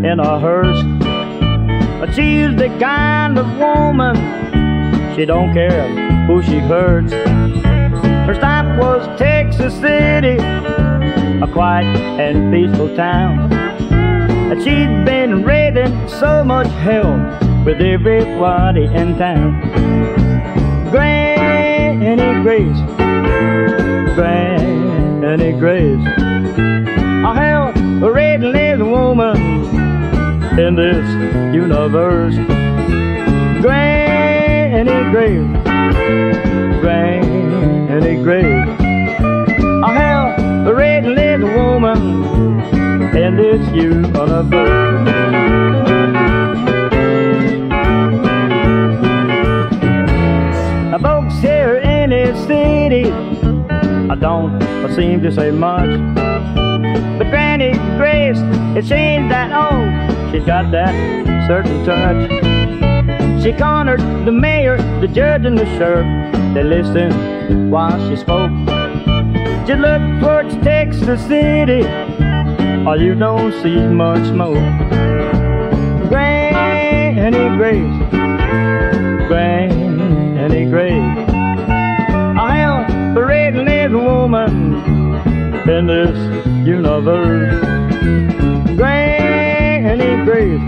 in a hearse. But she's the kind of woman, she don't care who she hurts. Her stop was Texas City, a quiet and peaceful town. And she'd been raising so much hell with everybody in town. Granny Grace, Granny Grace, a hell-raising woman in this universe. Granny Grace, Granny Grace, a hell-raising woman in this universe. Folks here in this city, I don't seem to say much, but Granny Grace, it seems that old, she's got that certain touch. She cornered the mayor, the judge, and the sheriff. They listened while she spoke. She looked towards Texas City, oh, you don't see much smoke. Granny Grace, Granny Grace, a hell-raising woman in this universe. Granny Grace,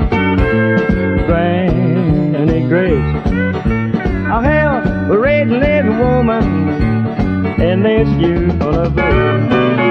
Granny Grace, a hell-raising woman in this universe.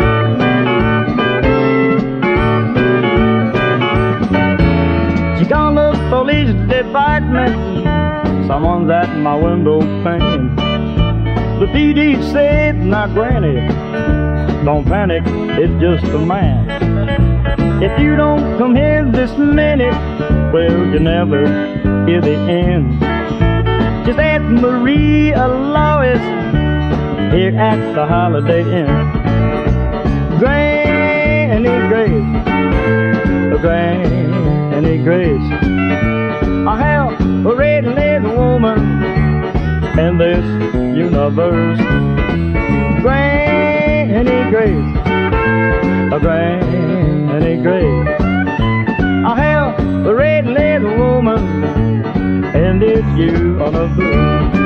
She called the police department, someone's at my window pane. The PD said, now Granny, don't panic, it's just a man. If you don't come here this minute, well, you never hear the end. Just ask Maria Lois here at the Holiday Inn. Granny Grace, Granny Grace, a hell-raising woman in this universe. Granny Grace, Granny Grace, a hell-raising woman in this universe.